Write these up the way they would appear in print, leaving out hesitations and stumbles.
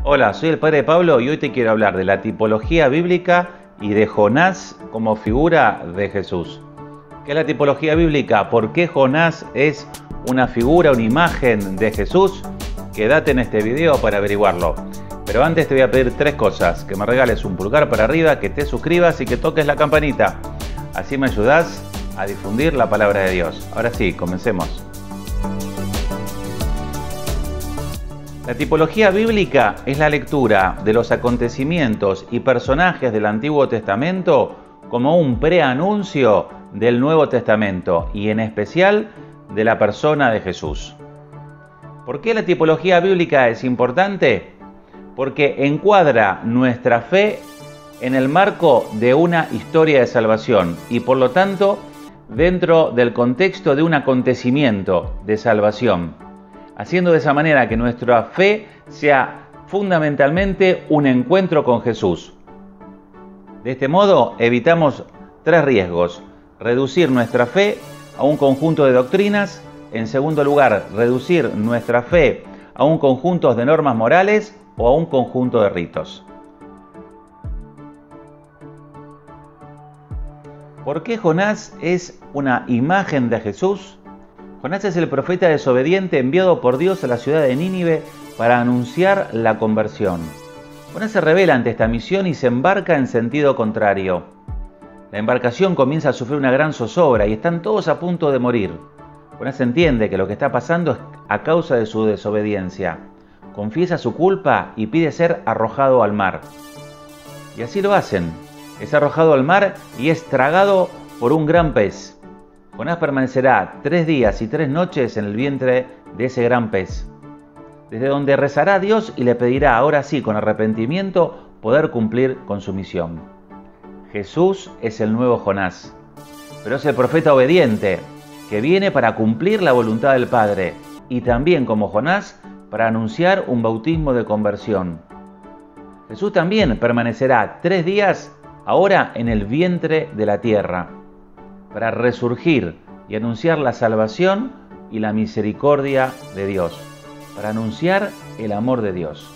Hola, soy el padre Pablo y hoy te quiero hablar de la tipología bíblica y de Jonás como figura de Jesús. ¿Qué es la tipología bíblica? ¿Por qué Jonás es una figura, una imagen de Jesús? Quédate en este video para averiguarlo. Pero antes te voy a pedir tres cosas: que me regales un pulgar para arriba, que te suscribas y que toques la campanita. Así me ayudás a difundir la palabra de Dios. Ahora sí, comencemos. La tipología bíblica es la lectura de los acontecimientos y personajes del Antiguo Testamento como un preanuncio del Nuevo Testamento y en especial de la persona de Jesús. ¿Por qué la tipología bíblica es importante? Porque encuadra nuestra fe en el marco de una historia de salvación y por lo tanto dentro del contexto de un acontecimiento de salvación, haciendo de esa manera que nuestra fe sea fundamentalmente un encuentro con Jesús. De este modo evitamos tres riesgos: reducir nuestra fe a un conjunto de doctrinas; en segundo lugar, reducir nuestra fe a un conjunto de normas morales o a un conjunto de ritos. ¿Por qué Jonás es una imagen de Jesús? Jonás es el profeta desobediente enviado por Dios a la ciudad de Nínive para anunciar la conversión. Jonás se rebela ante esta misión y se embarca en sentido contrario. La embarcación comienza a sufrir una gran zozobra y están todos a punto de morir. Jonás entiende que lo que está pasando es a causa de su desobediencia. Confiesa su culpa y pide ser arrojado al mar. Y así lo hacen. Es arrojado al mar y es tragado por un gran pez. Jonás permanecerá 3 días y 3 noches en el vientre de ese gran pez, desde donde rezará a Dios y le pedirá, ahora sí, con arrepentimiento, poder cumplir con su misión. Jesús es el nuevo Jonás, pero es el profeta obediente, que viene para cumplir la voluntad del Padre, y también como Jonás, para anunciar un bautismo de conversión. Jesús también permanecerá 3 días ahora en el vientre de la tierra, para resurgir y anunciar la salvación y la misericordia de Dios, para anunciar el amor de Dios.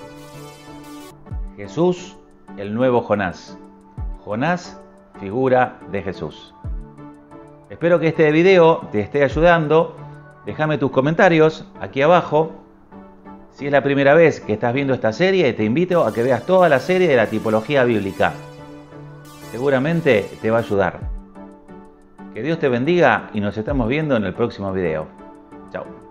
Jesús, el nuevo Jonás. Jonás, figura de Jesús. Espero que este video te esté ayudando. Déjame tus comentarios aquí abajo. Si es la primera vez que estás viendo esta serie, te invito a que veas toda la serie de la tipología bíblica. Seguramente te va a ayudar. Que Dios te bendiga y nos estamos viendo en el próximo video. Chao.